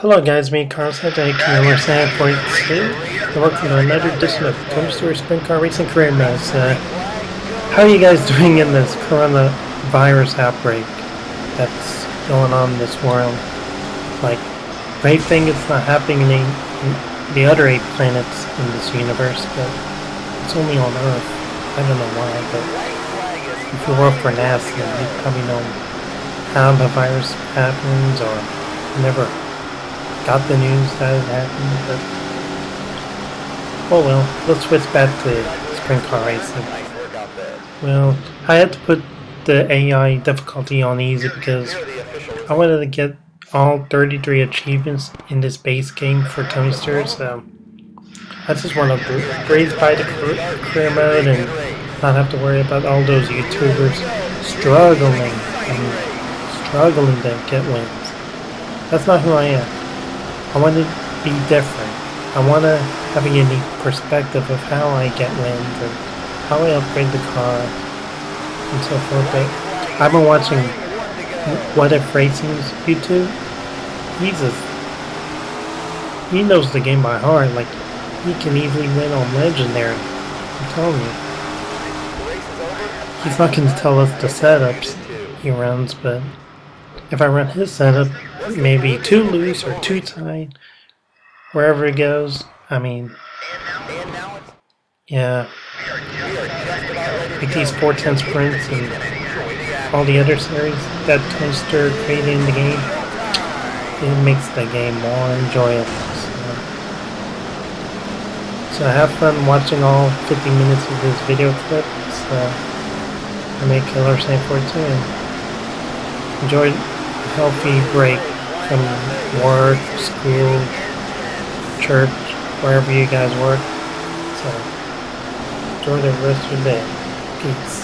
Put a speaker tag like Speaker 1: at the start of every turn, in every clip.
Speaker 1: Hello guys, me Carlson, WhatiFRacing. I work on another edition of Stewart Sprint Car Racing Career Modes. How are you guys doing in this coronavirus outbreak that's going on in this world? Like, great thing it's not happening in the other 8 planets in this universe, but it's only on Earth. I don't know why, but if you work for NASA, you probably know how the virus happens, or never got the news that it happened, but oh well, let's switch back to sprint car racing. Well, I had to put the AI difficulty on easy because I wanted to get all 33 achievements in this base game for Tony Stewart, so I just want to breeze by the career mode and not have to worry about all those YouTubers struggling to get wins. That's not who I am. I want to be different. I want to have a unique perspective of how I get wins and how I upgrade the car and so forth. But I've been watching WhatiFRacing's YouTube. He knows the game by heart. Like, he can easily win on Legendary. I'm telling you. He's not going to tell us the setups he runs, but if I run his setup, maybe 2 loose or 2 tight, wherever it goes. I mean, yeah, like these 410 sprints and all the other series that Toaster created in the game, it makes the game more enjoyable. So I have fun watching all 50 minutes of this video clip. I make killer save for it too. And enjoy a healthy break from work, school, church, wherever you guys work. So enjoy the rest of your day. Peace.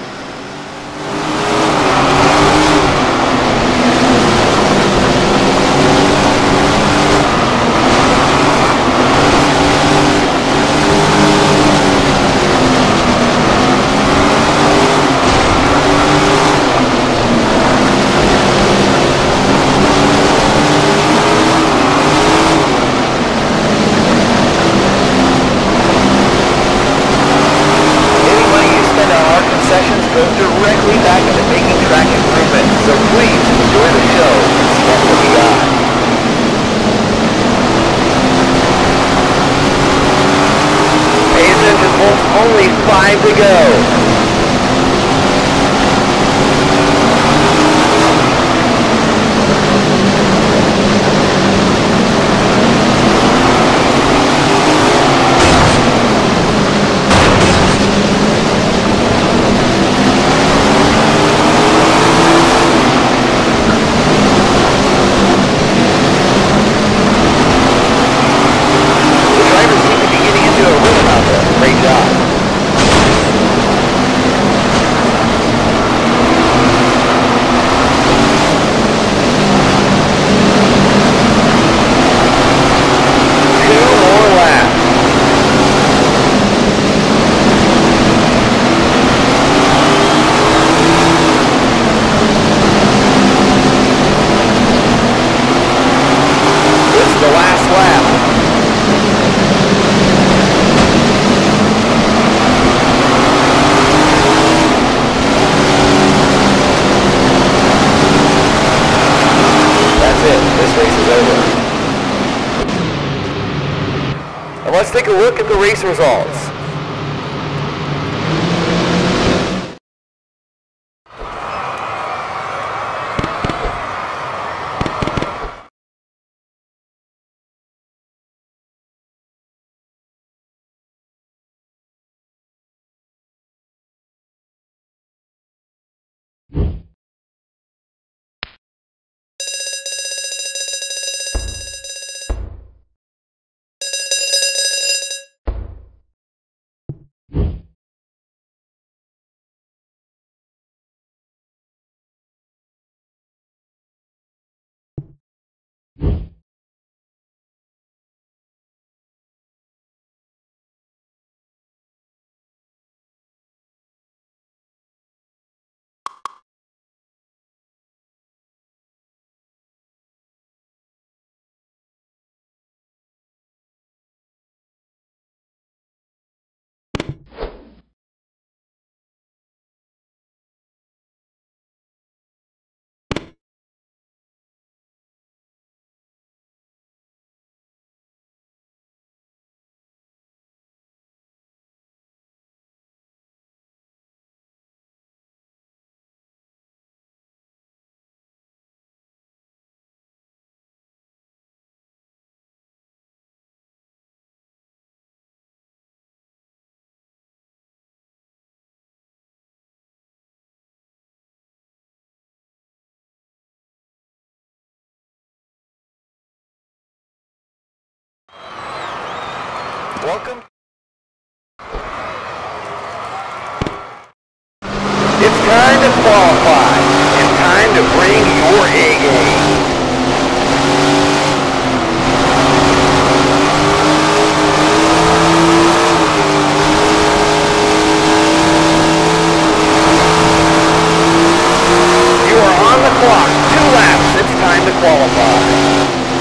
Speaker 2: Goes directly back into making track improvement. So please enjoy the show and see what we got. Pay attention, folks. Only 5 to go. This race is over. And let's take a look at the race results. Welcome. It's time to qualify. It's time to bring your A game. You are on the clock. 2 laps. It's time to qualify.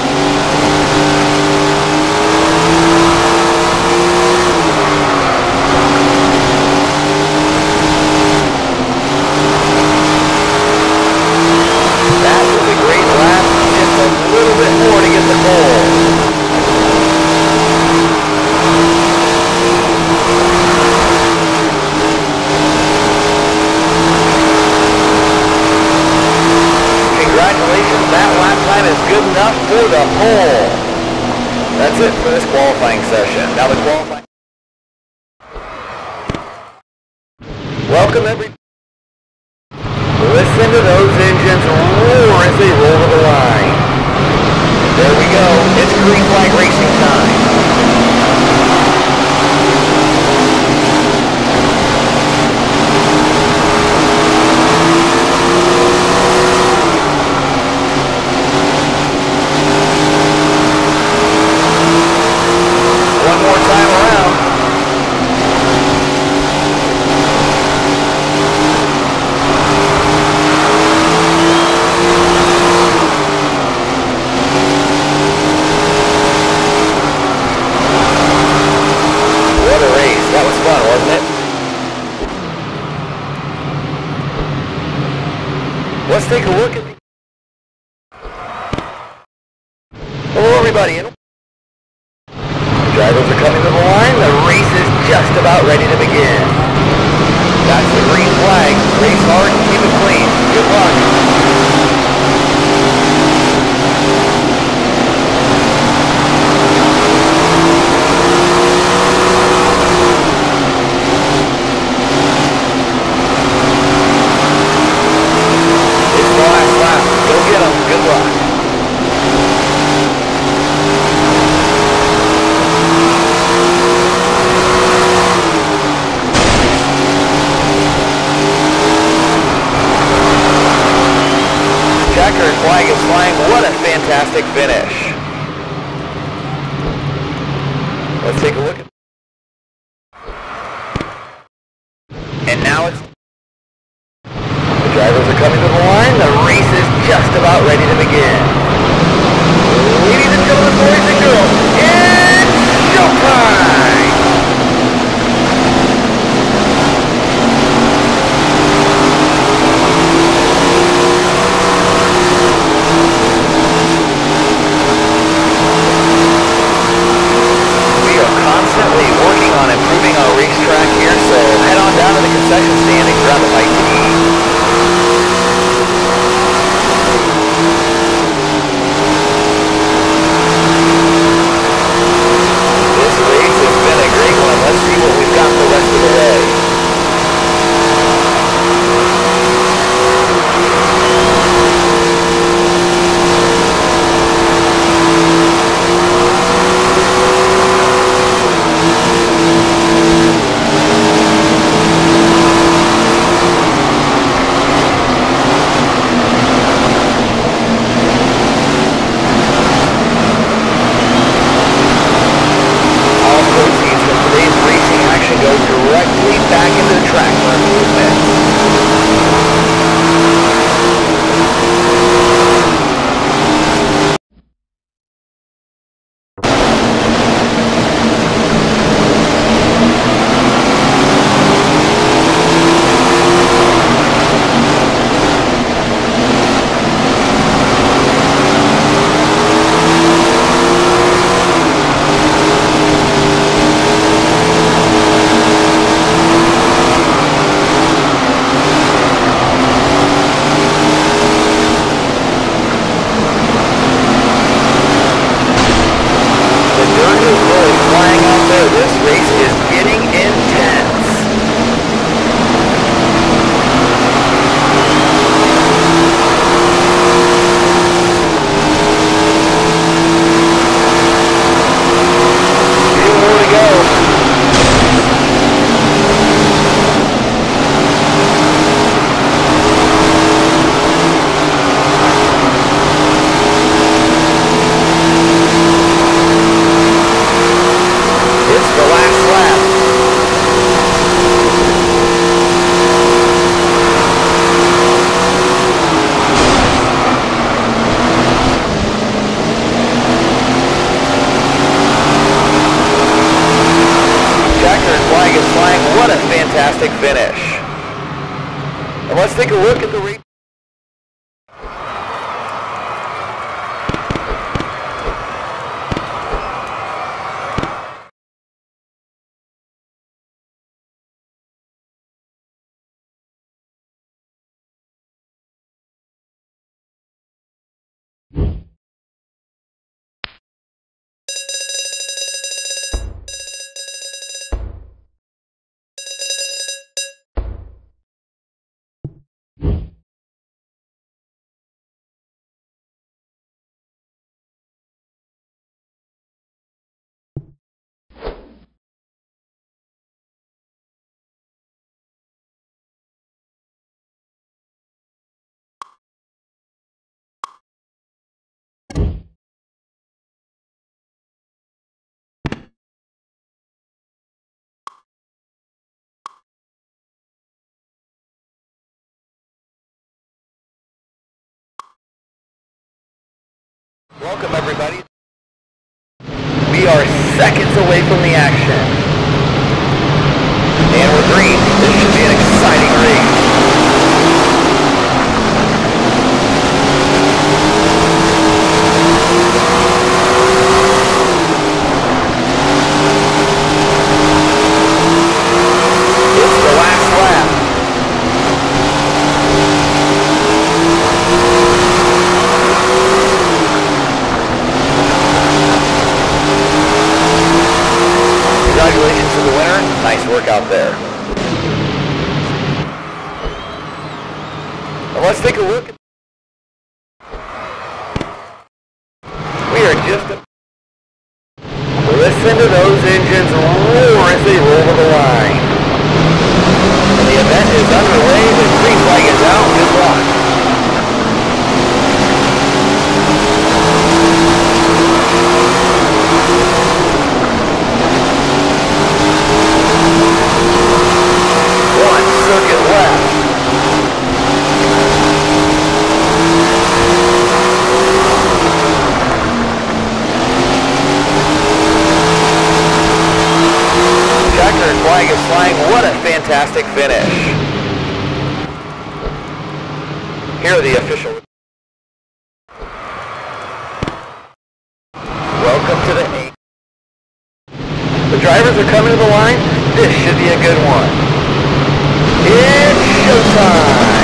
Speaker 2: For the pole. That's it for this qualifying session. Now the qualifying. Welcome everybody. Listen to those engines roar as they roll to the line. There we go. It's green flag racing time. Let's take a look at the... Hello everybody. Drivers are coming to the line. The race is just about ready to begin. That's the green flag. Race hard and keep it clean. Good luck. Flag is flying. What a fantastic finish. Let's take a look at... And now it's... The drivers are coming to the line. The race is just about ready to begin. Ladies and gentlemen, boys and girls, it's showtime! fantastic finish. And let's take a look at the race. Welcome everybody. We are seconds away from the action. And we're green. This should be an exciting race. It's the last lap. Congratulations to the winner. Nice work out there. Now let's take a look. We are just... Listen to those engines roar as they roll to the line. And the event is underway. The green flag is out. Good luck. Circuit left. Checkered flag is flying. What a fantastic finish. Here are the official. Welcome to the 8. The drivers are coming to the line. This should be a good one. It's showtime!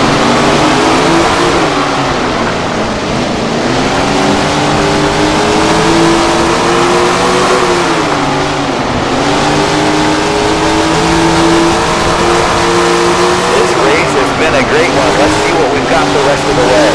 Speaker 2: This race has been a great one. Let's see what we've got the rest of the way.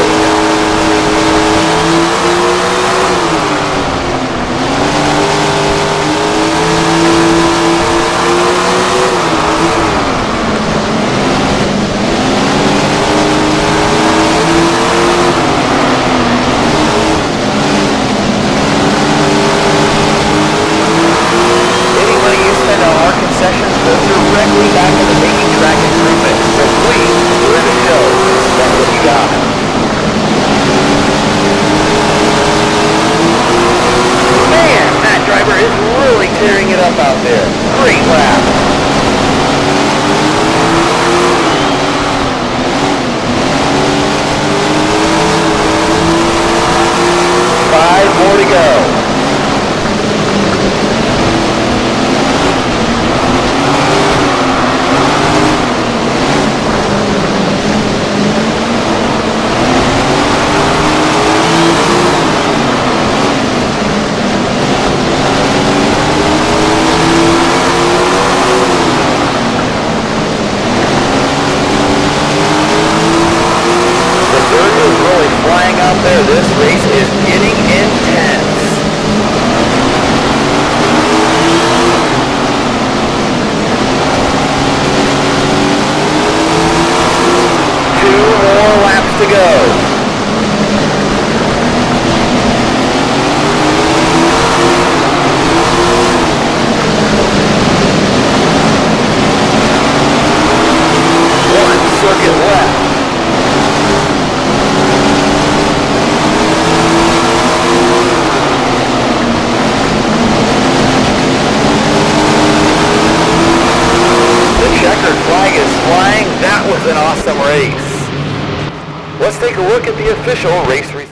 Speaker 2: Let's take a look at the official race results.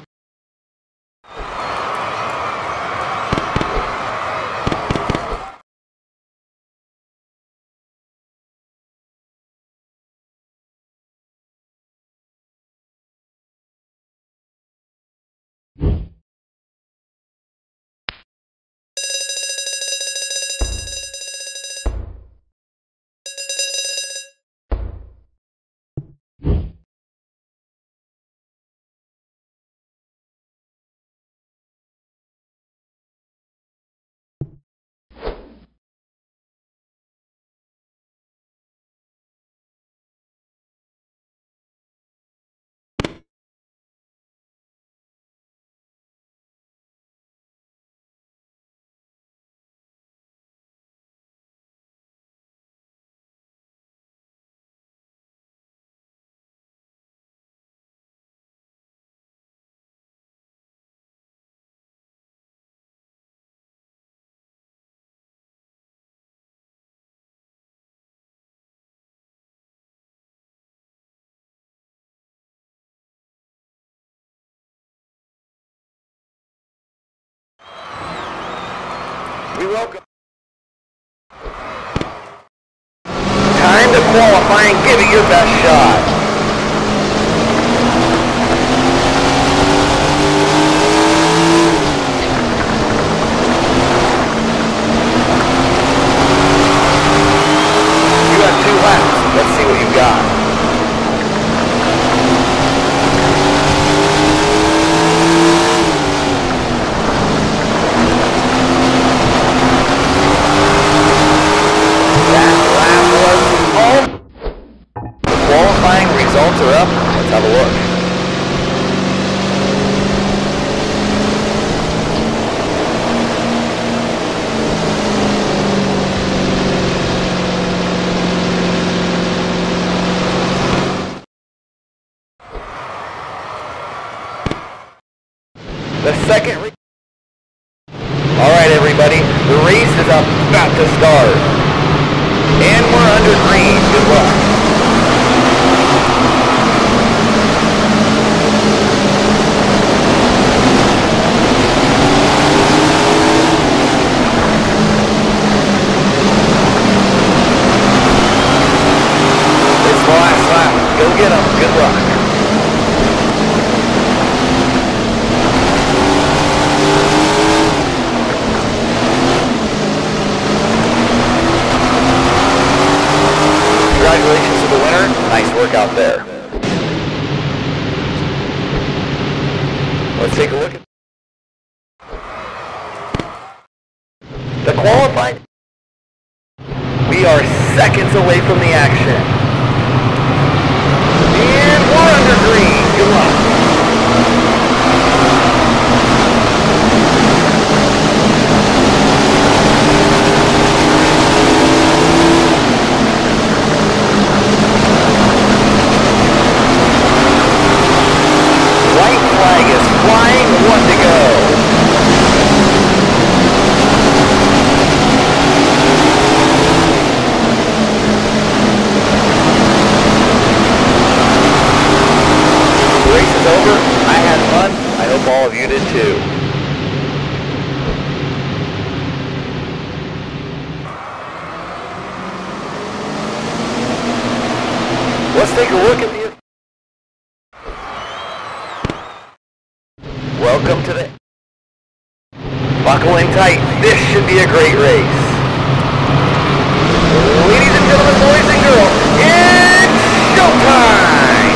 Speaker 2: We welcome. Time to qualify and give it your best shot. You have 2 laps. Let's see what you've got. Results are up. Let's have a look. The second race. Alright everybody, the race is about to start. And we're under green. Good luck. Go get them. Good luck. Congratulations to the winner. Nice work out there. Let's take a look at the qualifying. We are seconds away from the action. And we're under green. Good luck. White flag is flying. 1 to go. Over. I had fun. I hope all of you did too. Let's take a look at the... Welcome to the... Buckle in tight. This should be a great race. Ladies and gentlemen, boys and girls, it's showtime!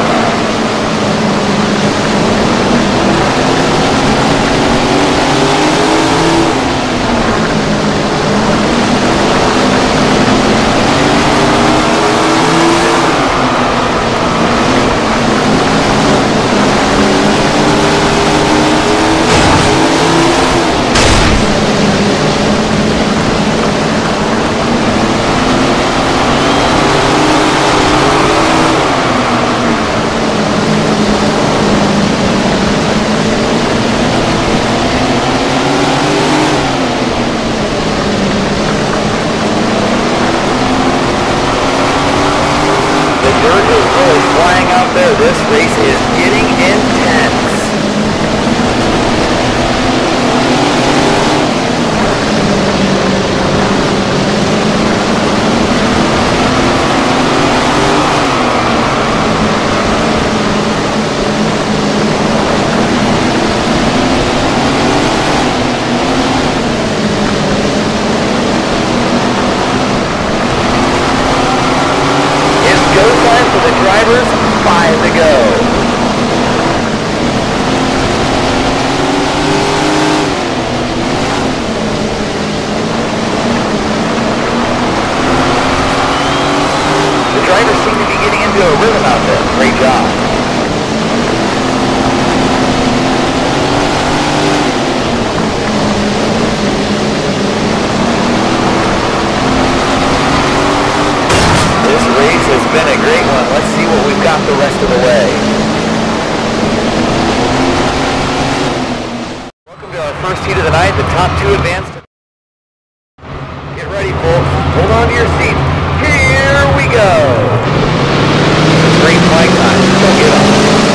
Speaker 2: Great job. This race has been a great one. Let's see what we've got the rest of the way. Welcome to our first heat of the night, the top two advanced. Get ready, folks. Hold on to your seats. Here we go. Great flight time. Go get them.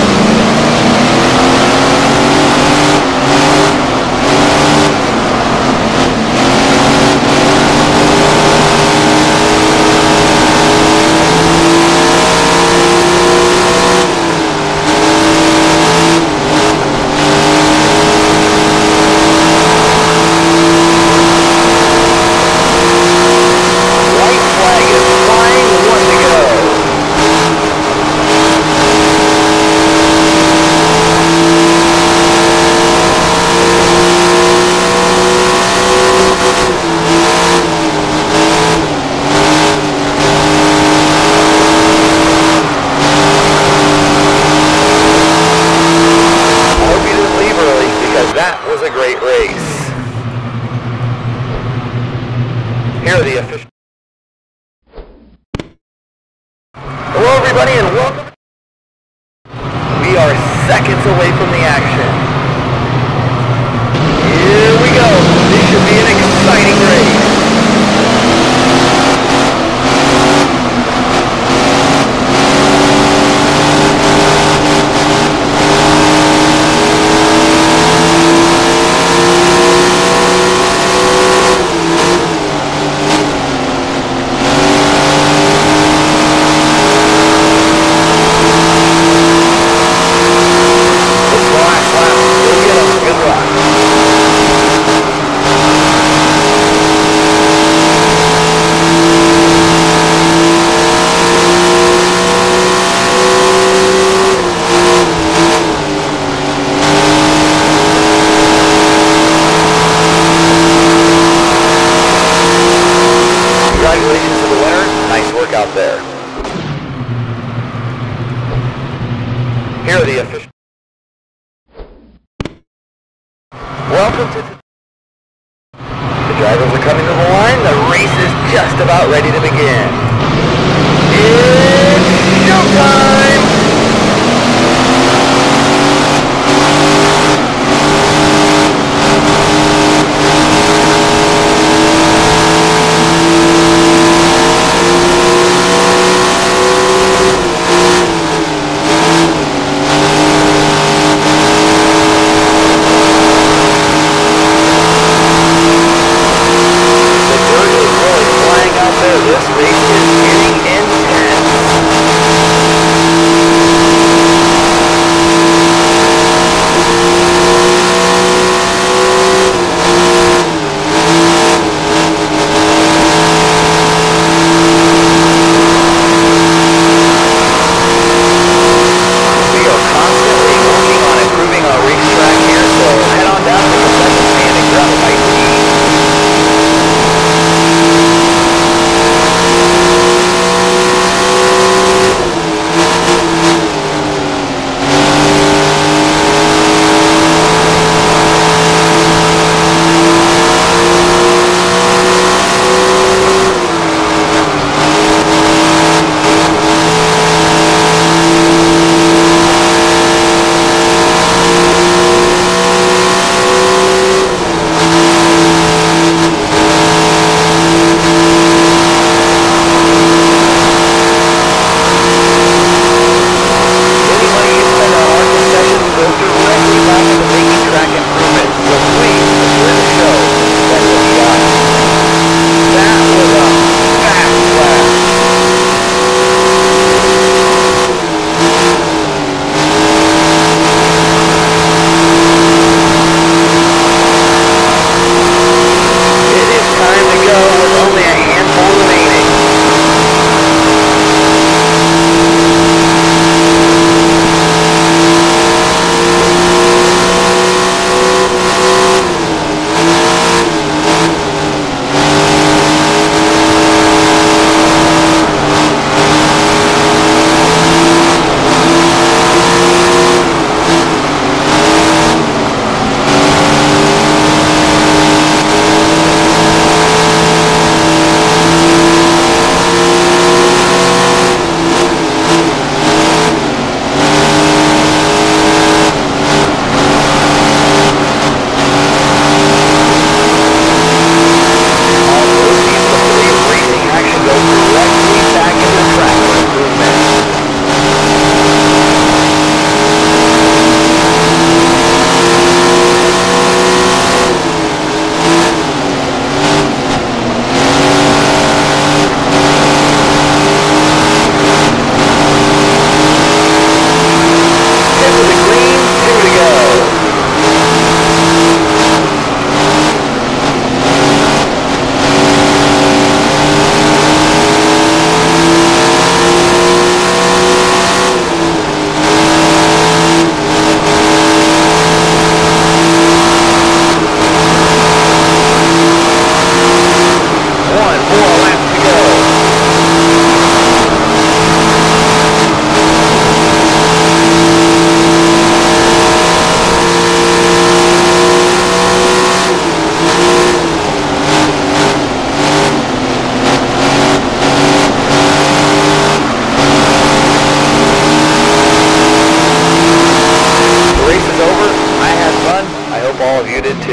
Speaker 2: That was a great race. Here are the officials. Hello everybody and welcome. We are seconds away from the action. Here we go. This should be an exciting race. Congratulations to the winner. Nice work out there. Here are the officials. Welcome to the drivers are coming to the line. The race is just about ready to begin. It's showtime! This race is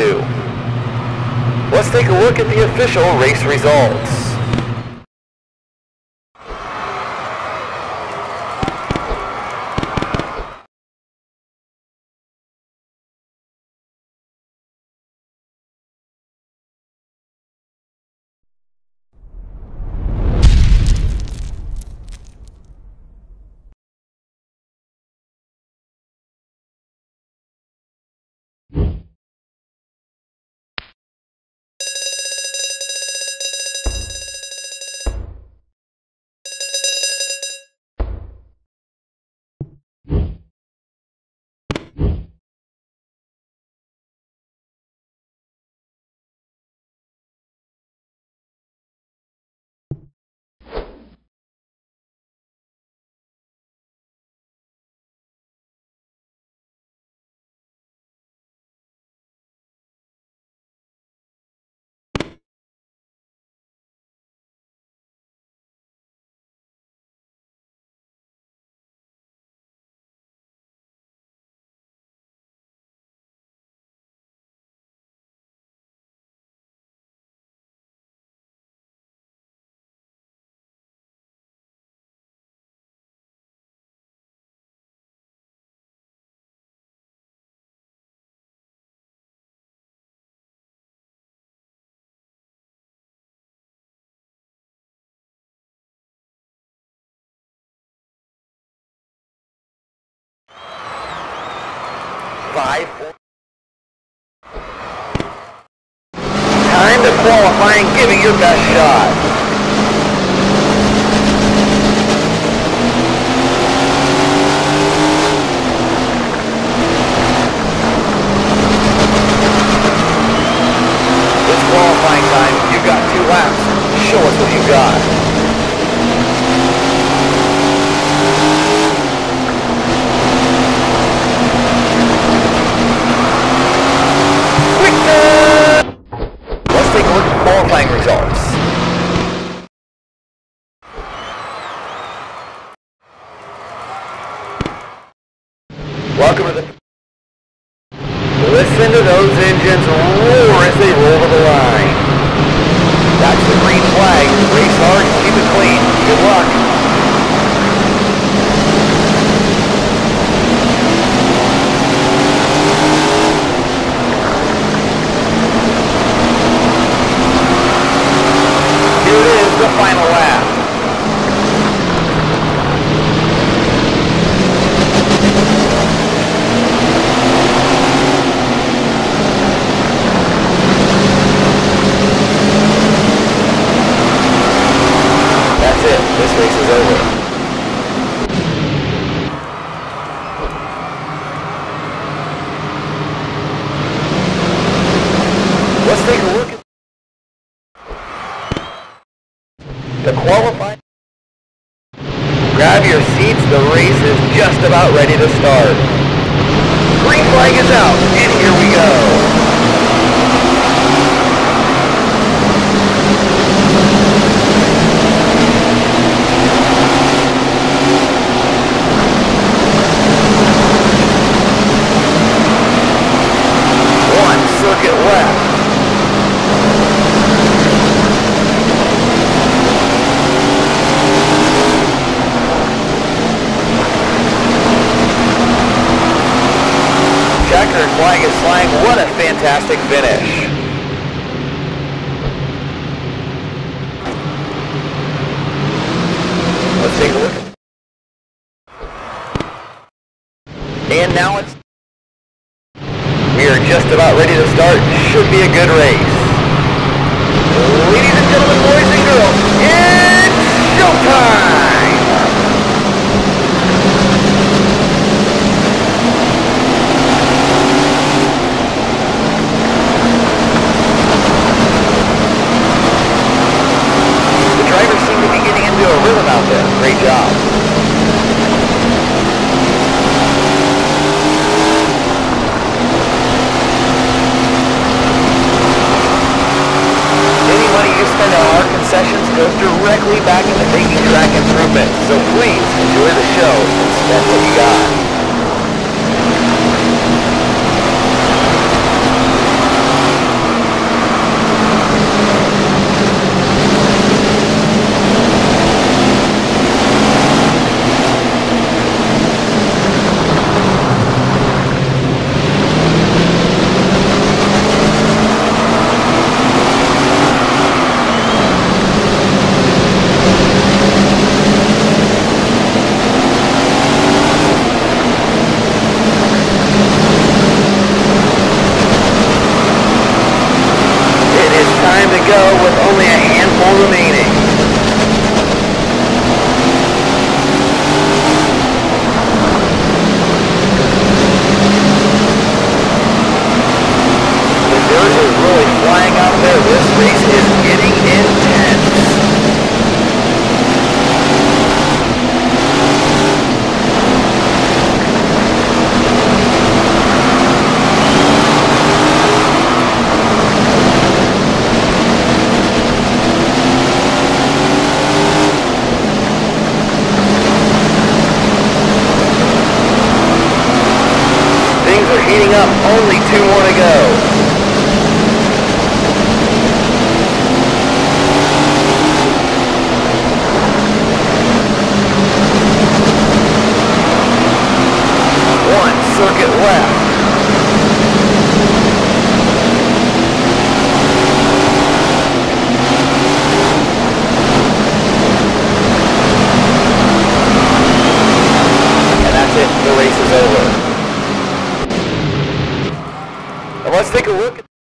Speaker 2: 2. Let's take a look at the official race results. Time to qualify and give it your best shot. This qualifying time, you've got 2 laps. Show us what you got. Qualifying results. Welcome to the... Listen to those engines roar as they roll to the line. That's the green flag. Race hard, keep it clean. Good luck. The final lap. That's it. This race is over. Let's take a look at the qualifying. Grab your seats, the race is just about ready to start. Green flag is out, and here we go. One circuit left. Checkered flag is flying. What a fantastic finish. Let's take a look. And now it's... We are just about ready to start. Should be a good race. Ladies and gentlemen, boys and girls, it's showtime! The drivers seem to be getting into a rhythm out there. Great job. Spend on our concessions goes directly back into making track improvements. So please enjoy the show and spend what you got. race is getting intense. Things are heating up, only 2 more to go. Circuit left. And that's it, the race is over. Now let's take a look at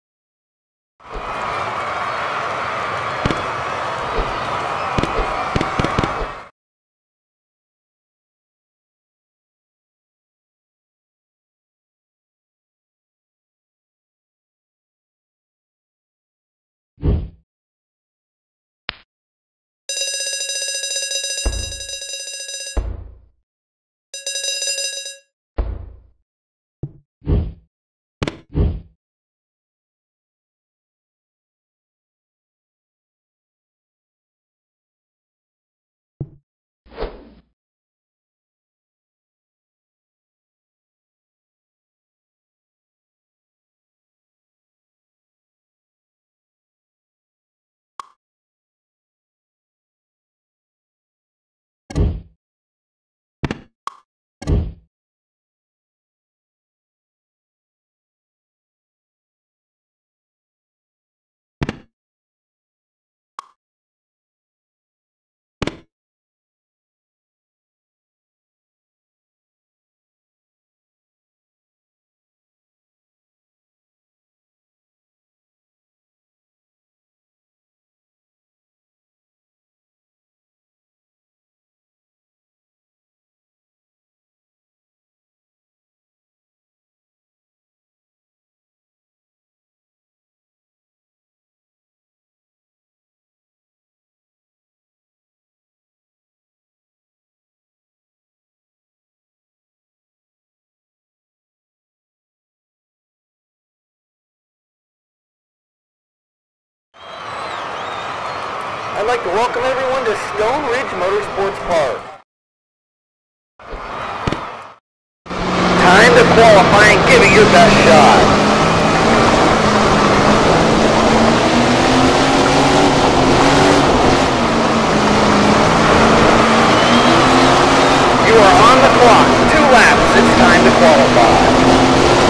Speaker 2: I'd like to welcome everyone to Stone Ridge Motorsports Park. Time to qualify and give it your best shot. You are on the clock. 2 laps. It's time to qualify.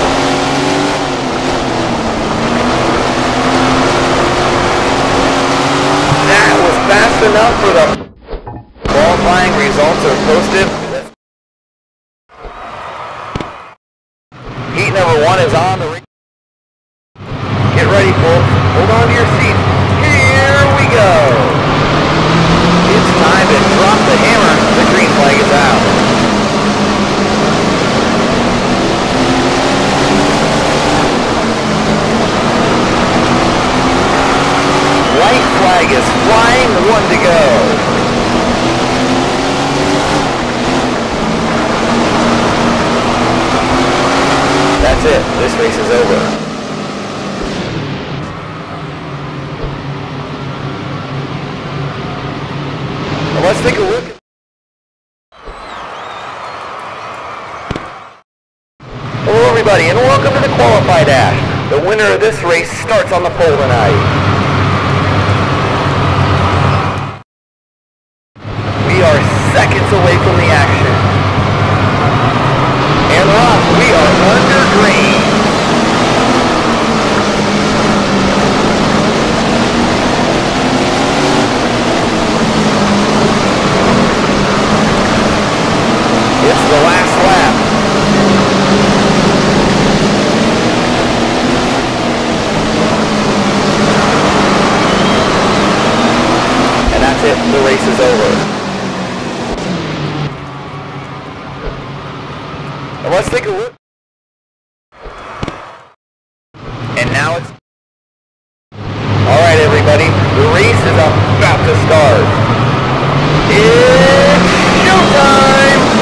Speaker 2: Fast enough for the qualifying results are posted. Heat number 1 is on the race. Get ready, folks. Hold on to your seats. Here we go. It's time to drop the hammer. The green flag is out. White flag is flying, 1 to go. That's it, this race is over. Now let's take a look at... Hello everybody and welcome to the Qualify Dash. The winner of this race starts on the pole tonight. We are seconds away from the action. And Ross, we are under green. It's the last lap. And that's it, the race is over. Let's take a look. And now it's... Alright, everyone. everybody. The race is about to start. It's showtime!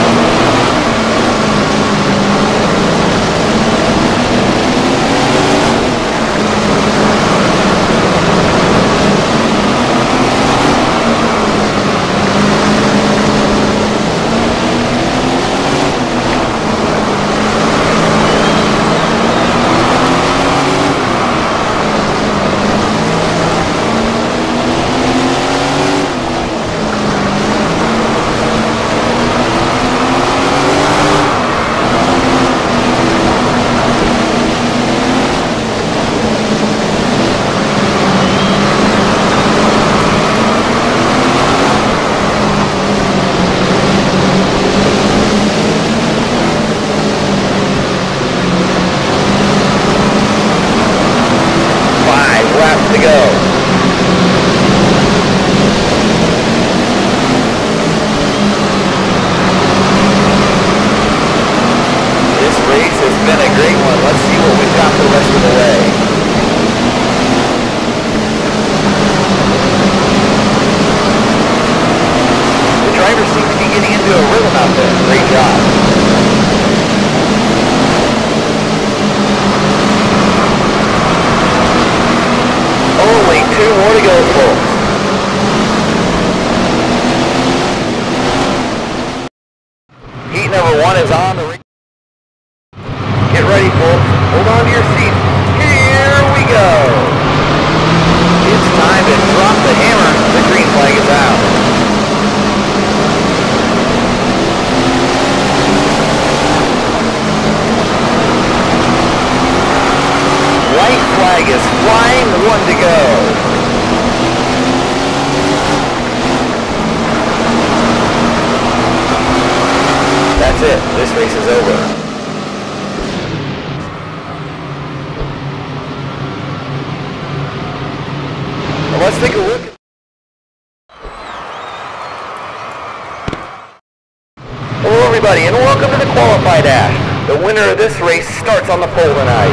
Speaker 3: And welcome to the Qualified Dash. The winner of this race starts on the pole tonight.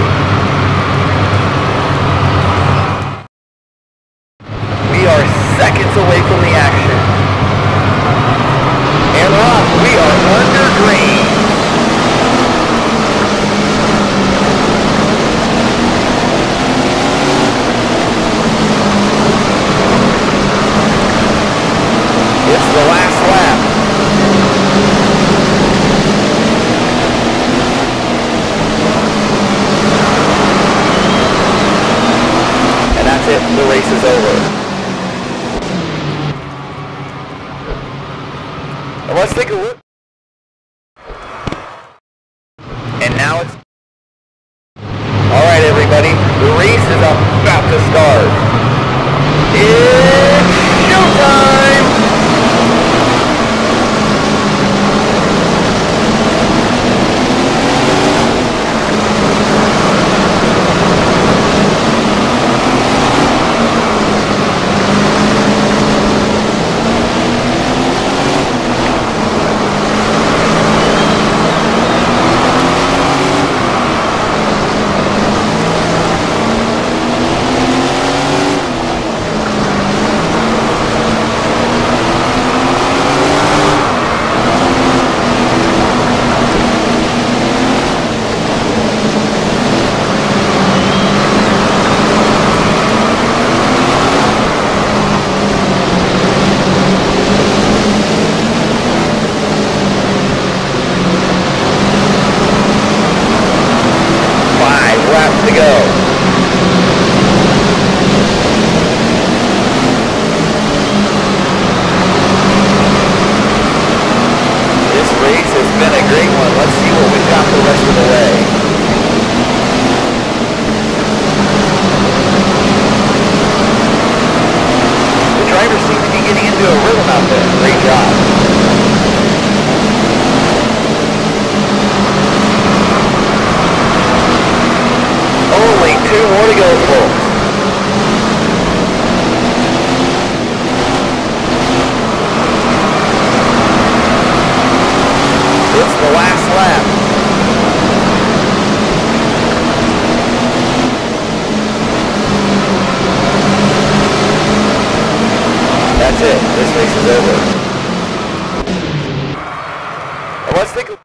Speaker 3: We are seconds away from the action. And off, we are under green. It's the last lap. The race is over. And let's take a look. And now it's... Alright everybody, the race is about to start. It's showtime!
Speaker 2: that's it. This race is over. Now let's take a...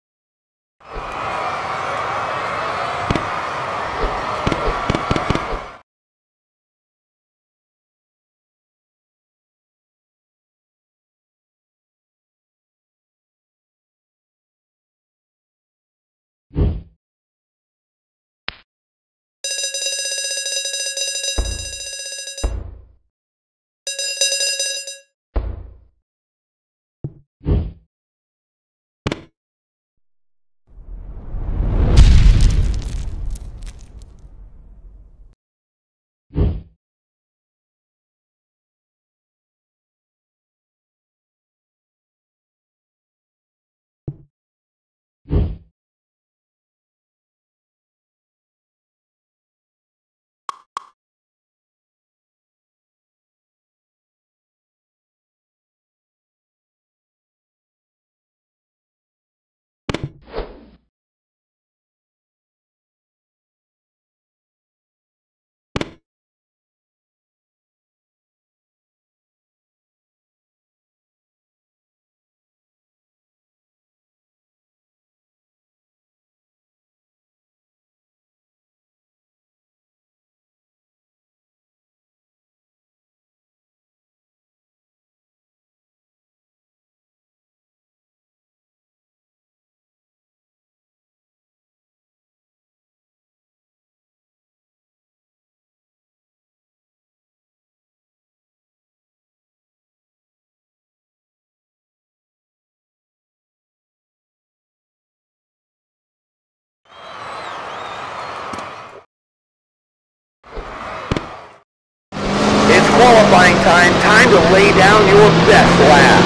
Speaker 2: Qualifying time, time to lay down your best lap.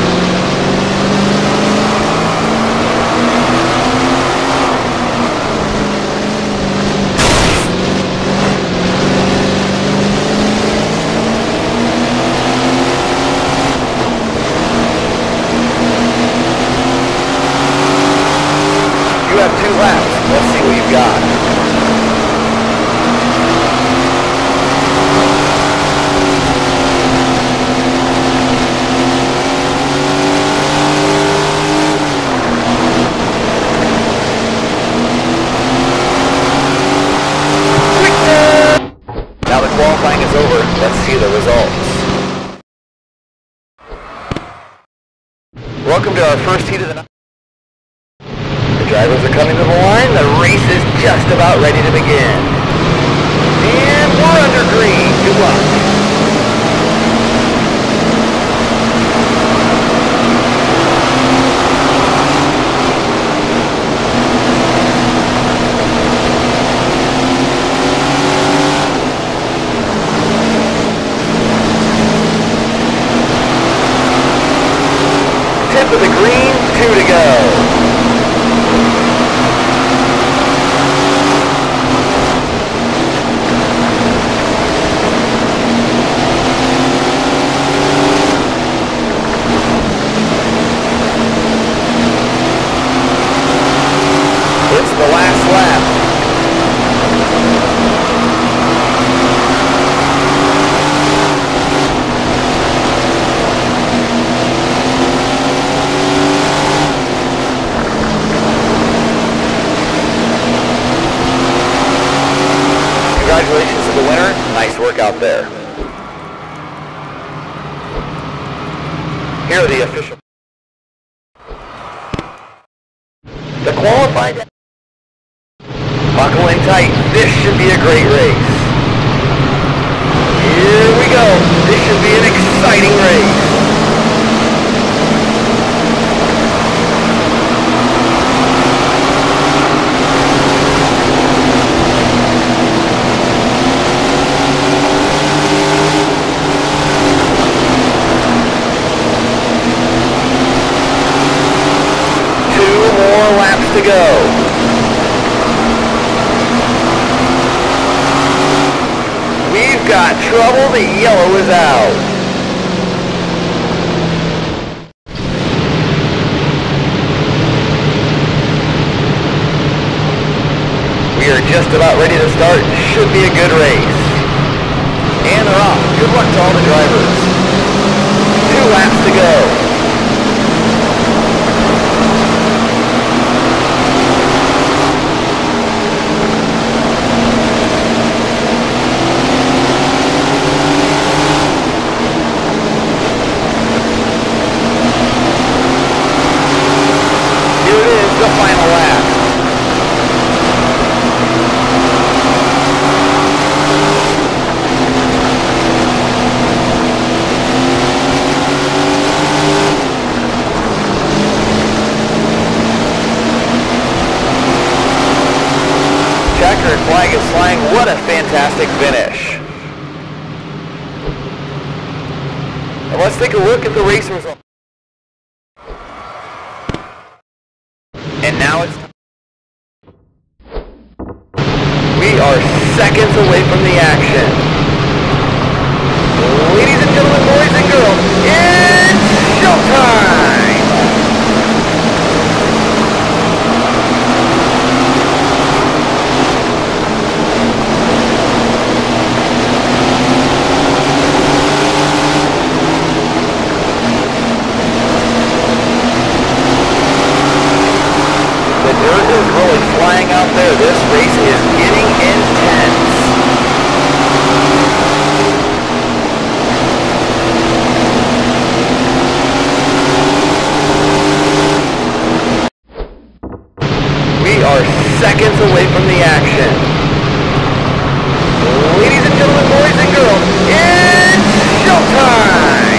Speaker 2: You have 2 laps. Let's see what you've got. Qualifying is over. Let's see the results. Welcome to our first heat of the night. The drivers are coming to the line. The race is just about ready to begin. And we're under green. Good luck. Tip of the green, 2 to go. It's the last lap. Congratulations to the winner. Nice work out there. Here are the official. The qualified. Buckle in tight. This should be a great race. Here we go. This should be an exciting race. To go. We've got trouble. The yellow is out. We are just about ready to start. Should be a good race. And they're off. Good luck to all the drivers. laps to go. The final lap. Checkered flag is flying. What a fantastic finish. And let's take a look at the race results. And now it's... We are seconds away from the action. Ladies and gentlemen, boys and girls, it's showtime! The dirt is really flying out there. This race is getting intense. We are seconds away from the action. Ladies and gentlemen, boys and girls, it's showtime!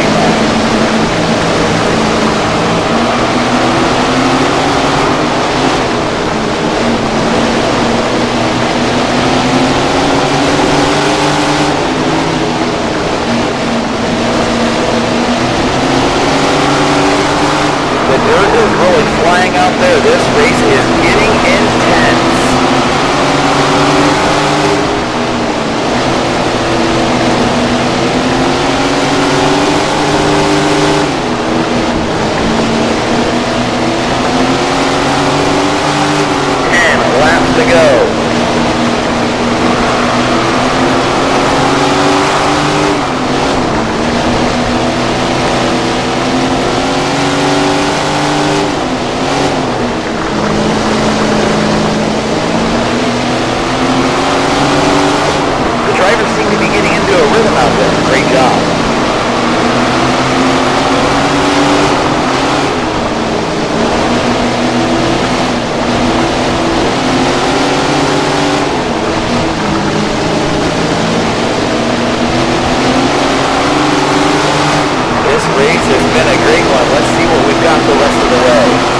Speaker 2: The dirt is really flying out there. This race is getting intense. Laps to go. The drivers seem to be getting into a rhythm out there. Great job. This race has been a great one. Let's see what we've got the rest of the way.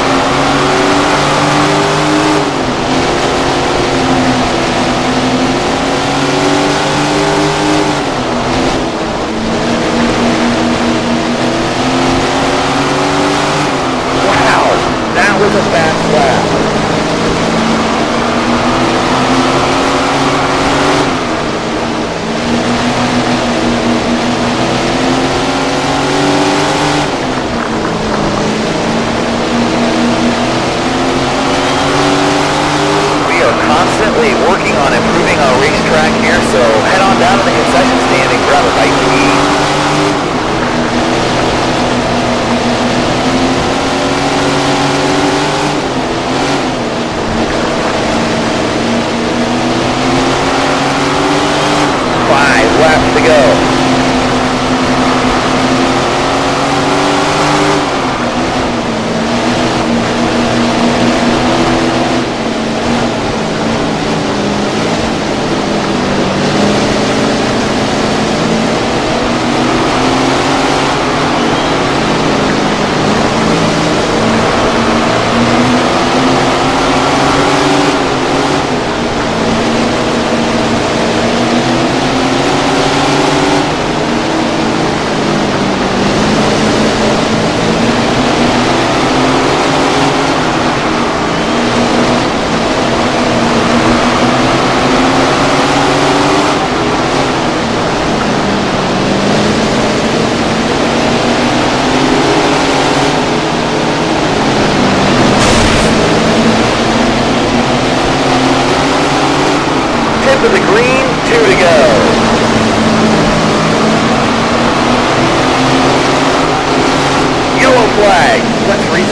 Speaker 2: Wow, that was a fast lap. Constantly working on improving our racetrack here, so head on down to the concession stand and grab a bite to eat. Five laps to go.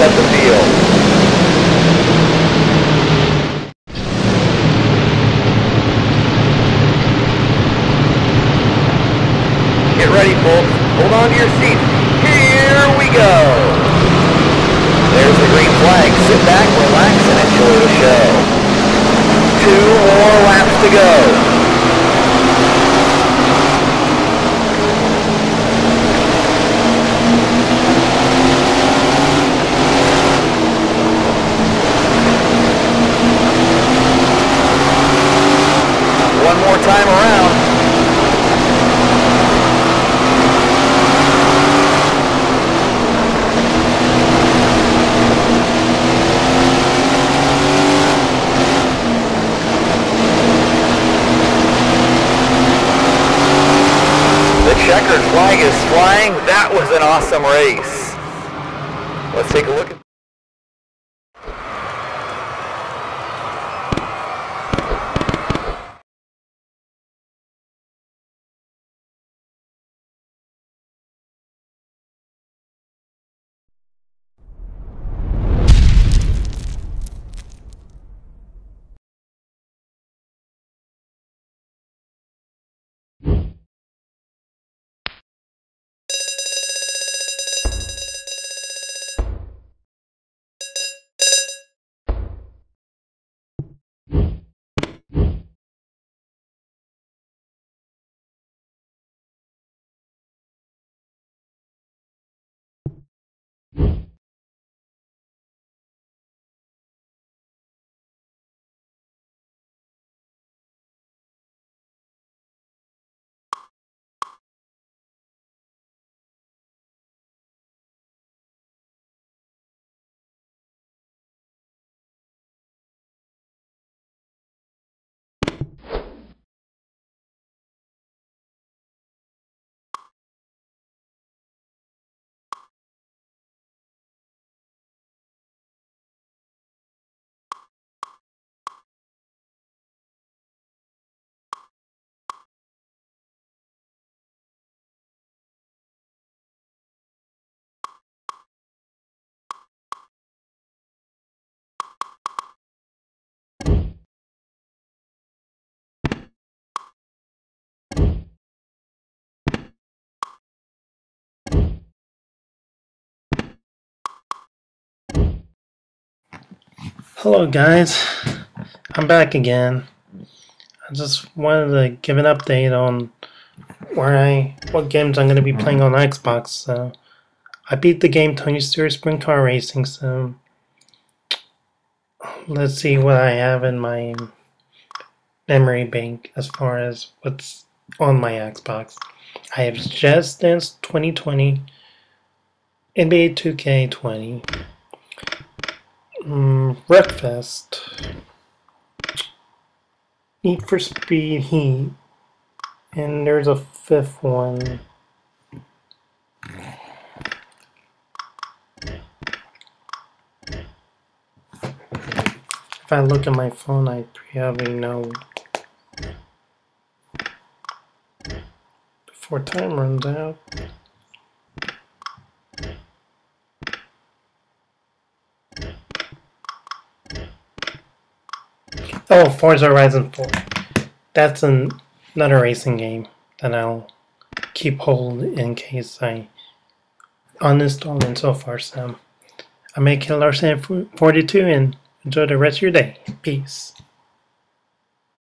Speaker 3: set the field. Get ready, folks. Hold on to your seats. Here we go. There's the green flag. Sit back, relax, and enjoy the show. 2 more laps to go. One more time around. The checkered flag is flying. That was an awesome race. Let's take a look at
Speaker 1: Hello guys, I'm back again. I just wanted to give an update on what games I'm going to be playing on Xbox. So I beat the game Tony Stewart Sprint Car Racing, so let's see what I have in my memory bank as far as what's on my Xbox. I have Just Dance 2020, NBA 2K20, Wreckfest, Need for Speed Heat, and there's a fifth one. If I look at my phone, I probably know before time runs out. Oh, Forza Horizon 4. That's another racing game that I'll keep hold in case I uninstall and so far. So I'm making LRSAN42 and enjoy the rest of your day. Peace.